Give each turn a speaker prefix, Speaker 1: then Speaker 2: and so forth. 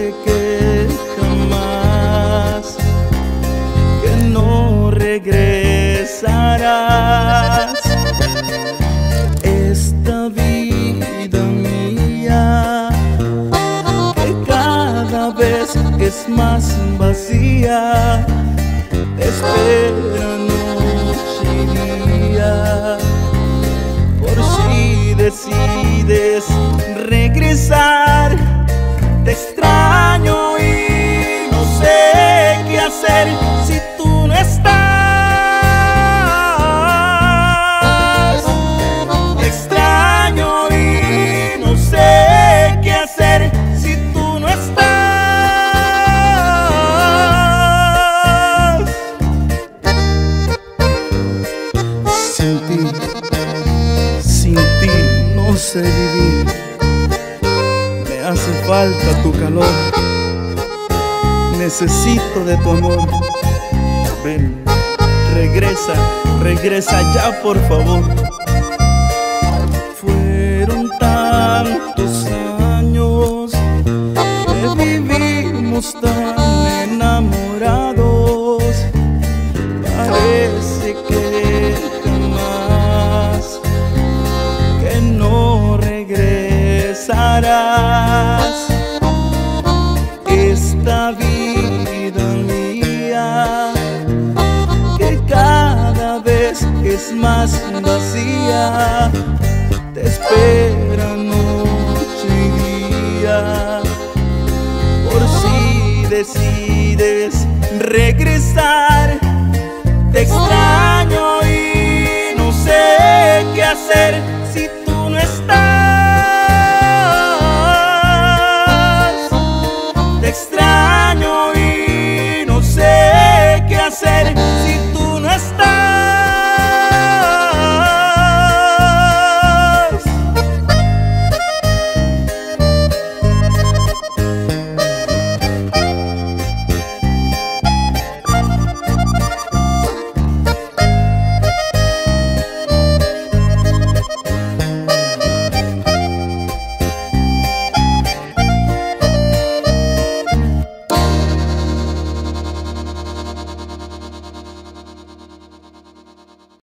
Speaker 1: Parece que jamás, que no regresarás. Esta vida mía, que cada vez es más vacía, te espera noche y día. Por si decides regresar, te extraño y no sé qué hacer si tú no estás. Te extraño y no sé qué hacer si tú no estás. Sin ti no sé vivir. Me hace falta tu calor, necesito de tu amor. Ven, regresa, regresa ya por favor. Fueron tantos años que vivimos tan enamorados, parece que jamás, que no regresarás. Esta vida mía, que cada vez es más vacía, te espera noche y día. Por si decides regresar, te extraño y no sé qué hacer si tú no estás. Te extraño y no sé qué hacer